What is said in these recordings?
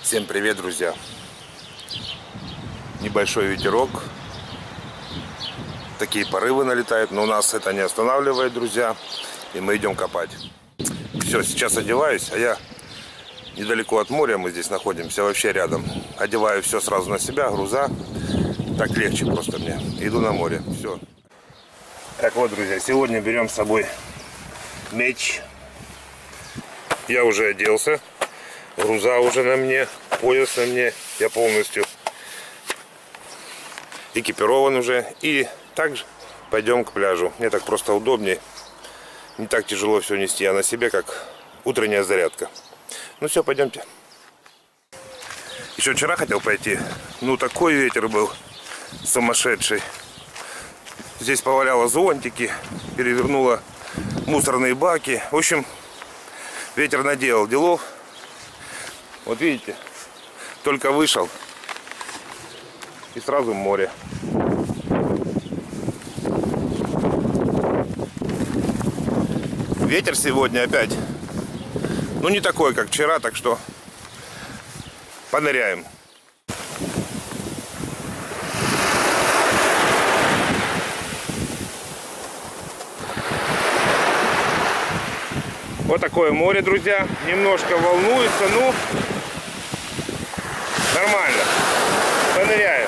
Всем привет, друзья! Небольшой ветерок, такие порывы налетают, но у нас это не останавливает, друзья, и мы идем копать. Все, сейчас одеваюсь, а я недалеко от моря, мы здесь находимся, вообще рядом. Одеваю все сразу на себя, груза, так легче просто мне. Иду на море, все. Так вот, друзья, сегодня берем с собой меч. Я уже оделся. Груза уже на мне, пояс на мне, я полностью экипирован уже. И также пойдем к пляжу. Мне так просто удобнее. Не так тяжело все нести, а на себе как утренняя зарядка. Ну все, пойдемте. Еще вчера хотел пойти. Ну такой ветер был сумасшедший. Здесь поваляло зонтики, перевернуло мусорные баки. В общем, ветер наделал делов. Вот видите, только вышел и сразу море. Ветер сегодня опять, ну не такой, как вчера, так что поныряем. Вот такое море, друзья. Немножко волнуется, ну нормально. Поныряем.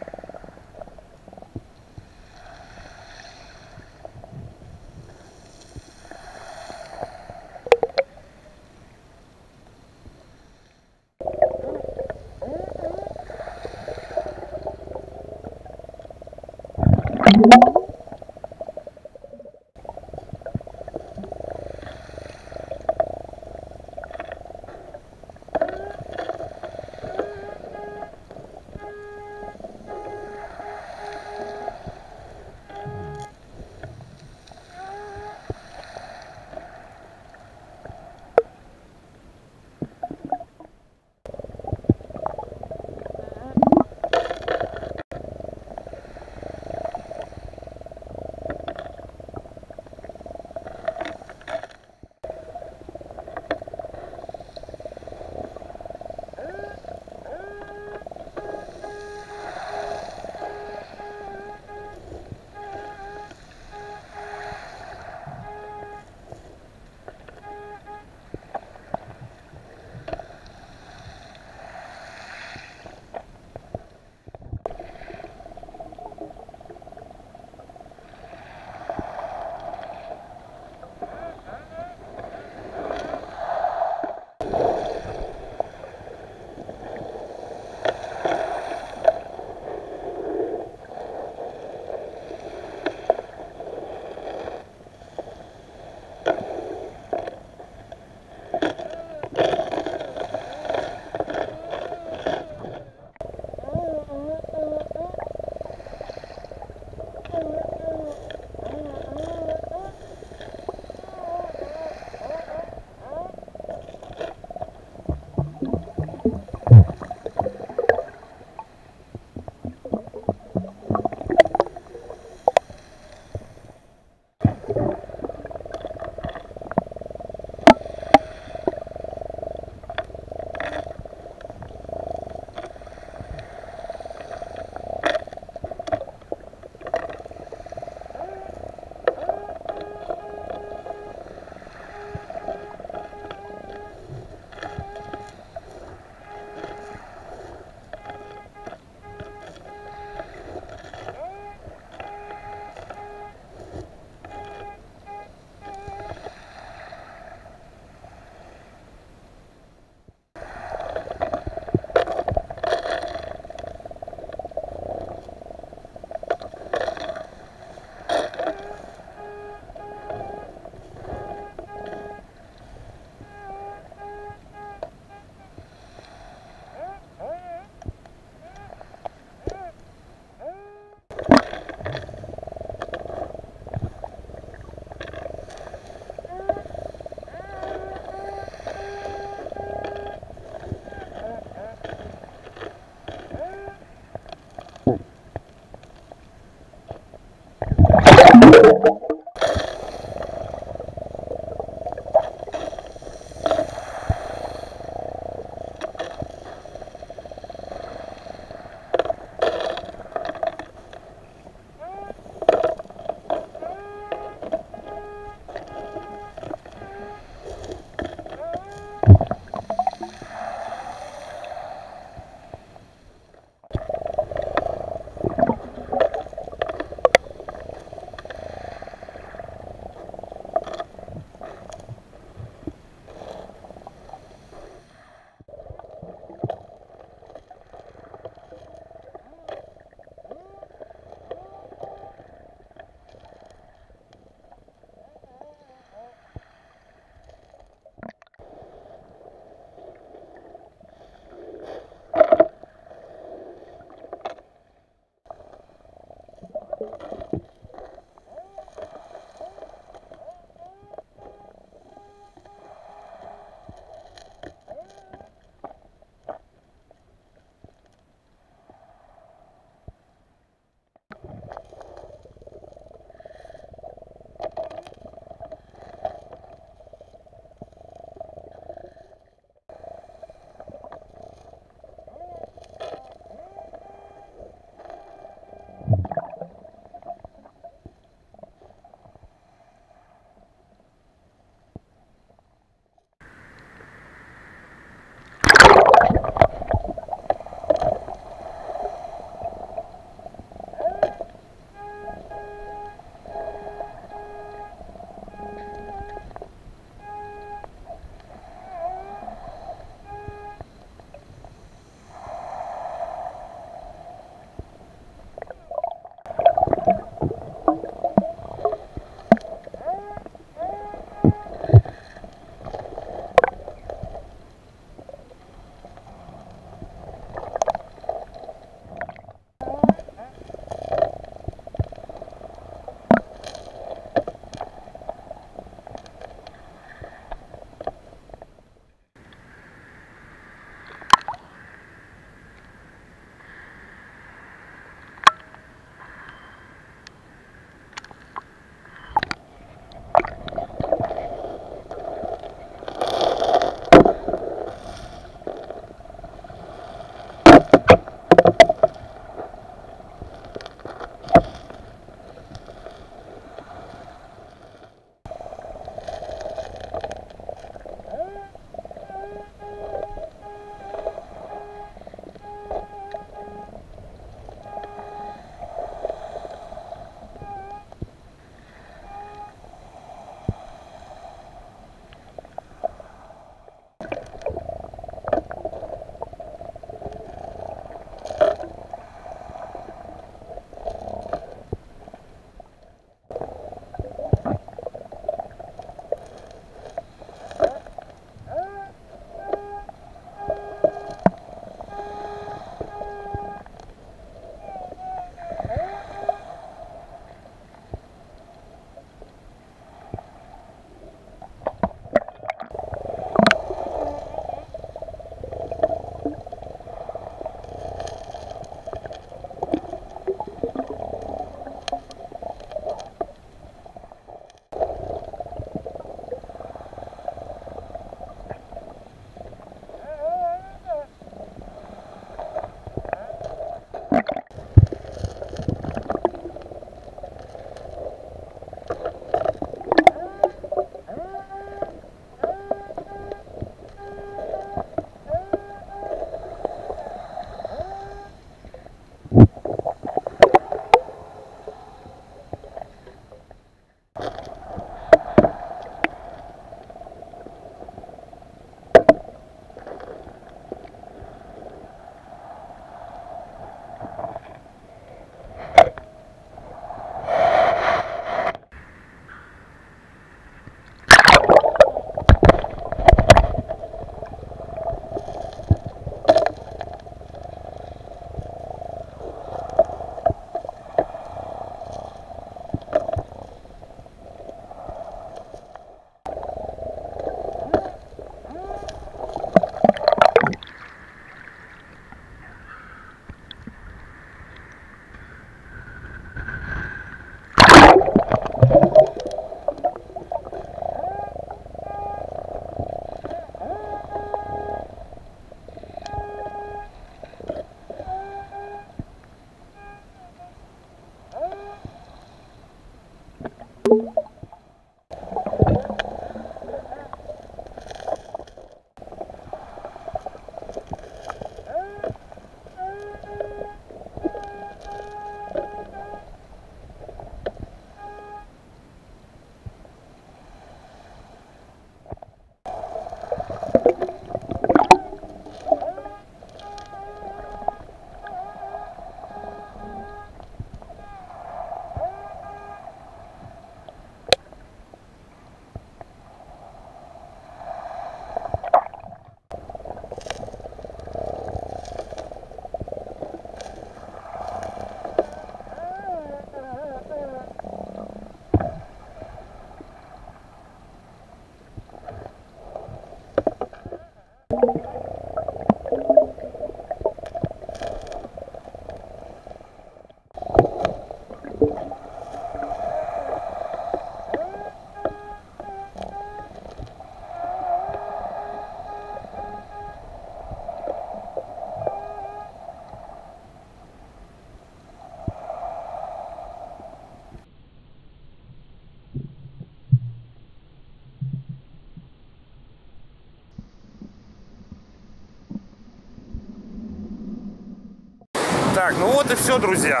Так, ну вот и все, друзья.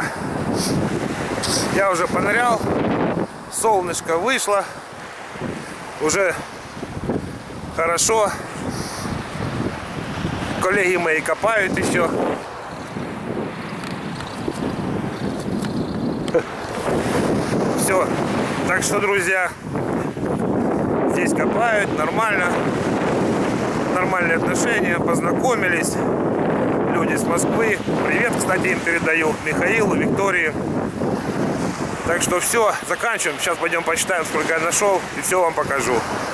Я уже понырял. Солнышко вышло. Уже хорошо. Коллеги мои копают еще. Все. Так что, друзья, здесь копают нормально. Нормальные отношения. Познакомились. Люди с Москвы. Привет, кстати, им передаю. Михаилу, Виктории. Так что все, заканчиваем. Сейчас пойдем почитаем, сколько я нашел. И все вам покажу.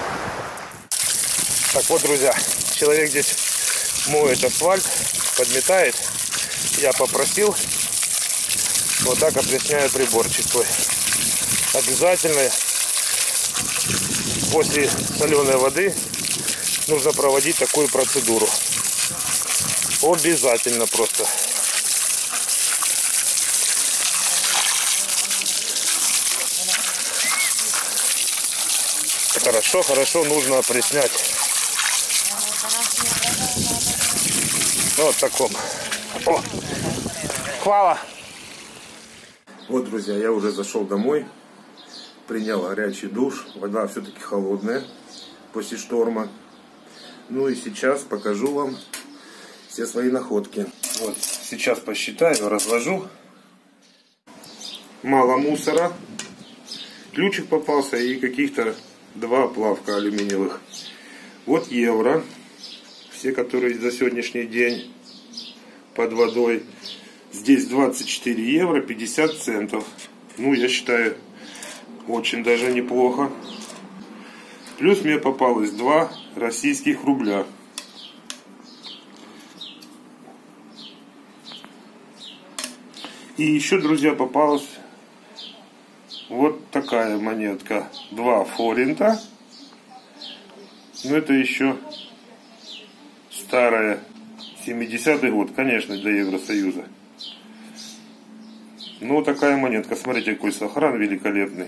Так вот, друзья, человек здесь моет асфальт, подметает. Я попросил. Вот так опресняю приборчик свой. Обязательно после соленой воды нужно проводить такую процедуру. Обязательно просто. Хорошо нужно опреснять. Вот в таком. О, хвала. Вот, друзья, я уже зашел домой. Принял горячий душ. Вода все-таки холодная после шторма. Ну и сейчас покажу вам все свои находки. Вот, сейчас посчитаю, разложу. Мало мусора. Ключик попался и каких-то 2 плавка алюминиевых. Вот евро. Все, которые за сегодняшний день под водой. Здесь 24 евро 50 центов. Ну, я считаю, очень даже неплохо. Плюс мне попалось 2 российских рубля. И еще, друзья, попалась вот такая монетка. 2 форинта. Но это еще старая. 70-й год, конечно, для Евросоюза. Ну, такая монетка. Смотрите, какой сохран великолепный.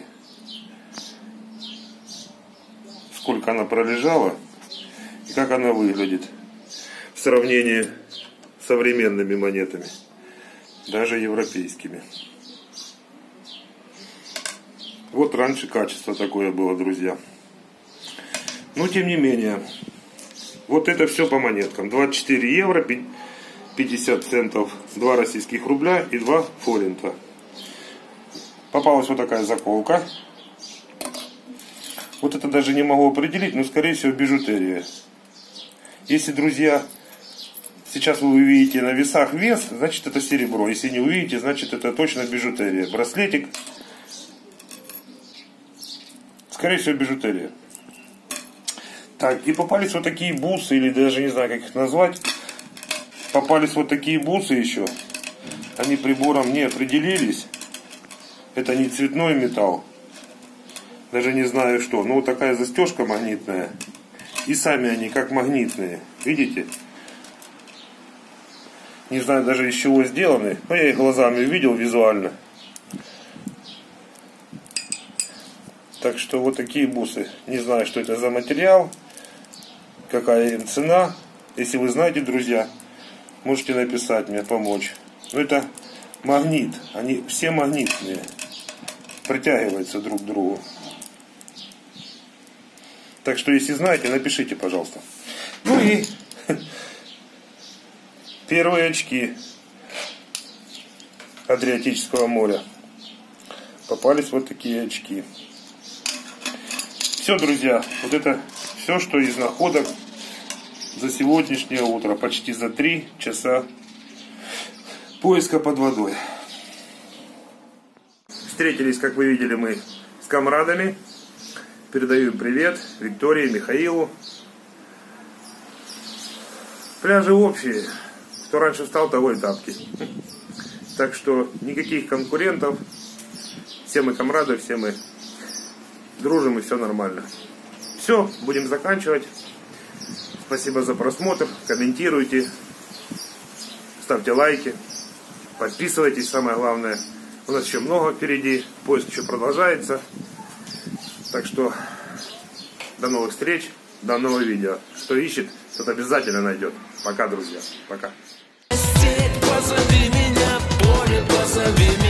Сколько она пролежала и как она выглядит в сравнении с современными монетами, даже европейскими. Вот раньше качество такое было, друзья. Но тем не менее, вот это все по монеткам. 24 евро 50 центов, 2 российских рубля и 2 форинта. Попалась вот такая заколка. Вот это даже не могу определить, но скорее всего бижутерия. Если, друзья, сейчас вы увидите на весах вес, значит это серебро. Если не увидите, значит это точно бижутерия. Браслетик. Скорее всего бижутерия. Так, и попались вот такие бусы, или даже не знаю, как их назвать. Попались вот такие бусы еще. Они прибором не определились. Это не цветной металл. Даже не знаю что. Но вот такая застежка магнитная. И сами они как магнитные. Видите? Не знаю даже из чего сделаны. Но я их глазами увидел визуально. Так что вот такие бусы. Не знаю, что это за материал. Какая им цена. Если вы знаете, друзья, можете написать мне, помочь. Но это магнит. Они все магнитные. Притягиваются друг к другу. Так что, если знаете, напишите, пожалуйста. Ну и первые очки Адриатического моря. Попались вот такие очки. Все, друзья, вот это все, что из находок за сегодняшнее утро. Почти за 3 часа поиска под водой. Встретились, как вы видели, мы с комрадами. Передаю им привет Виктории, Михаилу. Пляжи общие. Кто раньше встал, того и тапки. Так что никаких конкурентов. Все мы комрады, все мы дружим и все нормально. Все, будем заканчивать. Спасибо за просмотр. Комментируйте. Ставьте лайки. Подписывайтесь, самое главное. У нас еще много впереди. Поиск еще продолжается. Так что до новых встреч, до нового видео. Кто ищет, тот обязательно найдет. Пока, друзья. Пока. Позови меня. Назови меня.